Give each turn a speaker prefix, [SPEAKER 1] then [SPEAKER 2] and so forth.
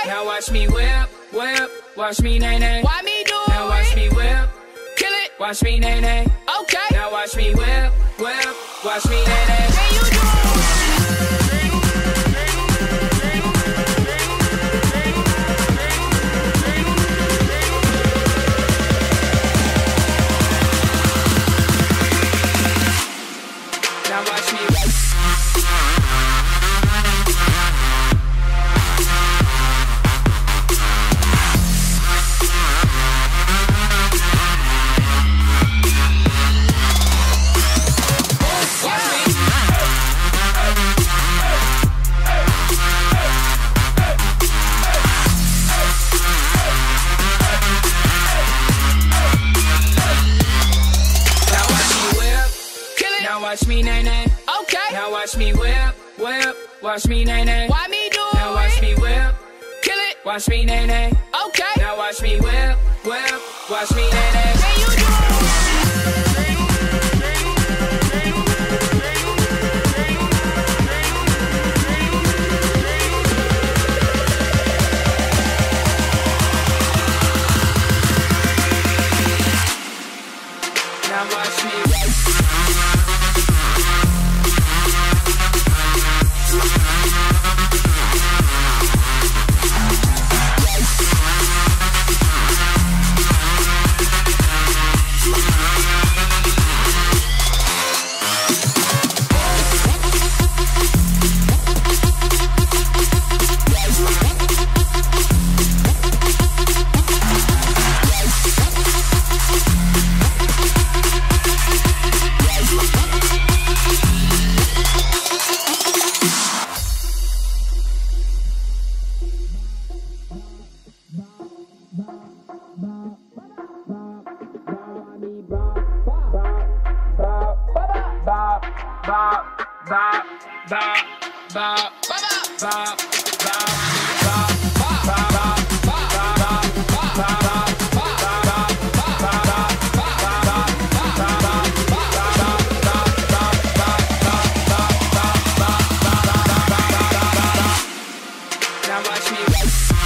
[SPEAKER 1] Now watch me whip, whip, watch me nay nay.
[SPEAKER 2] Why me do it?
[SPEAKER 1] Now watch me whip,
[SPEAKER 2] Kill it.
[SPEAKER 1] watch me nay nay.
[SPEAKER 2] Okay.
[SPEAKER 1] Now watch me whip, whip, watch me nay nay.
[SPEAKER 2] Can you do it?
[SPEAKER 1] Now watch me. Now watch me nay nay.
[SPEAKER 2] Okay.
[SPEAKER 1] Now watch me whip, whip, watch me nay nay.
[SPEAKER 2] Why me do it?
[SPEAKER 1] Now watch me whip,
[SPEAKER 2] Kill it.
[SPEAKER 1] watch me nay nay.
[SPEAKER 2] Okay.
[SPEAKER 1] Now watch me whip, whip, watch me nay nay.
[SPEAKER 2] Can you do it?
[SPEAKER 1] Now watch me. Now watch me.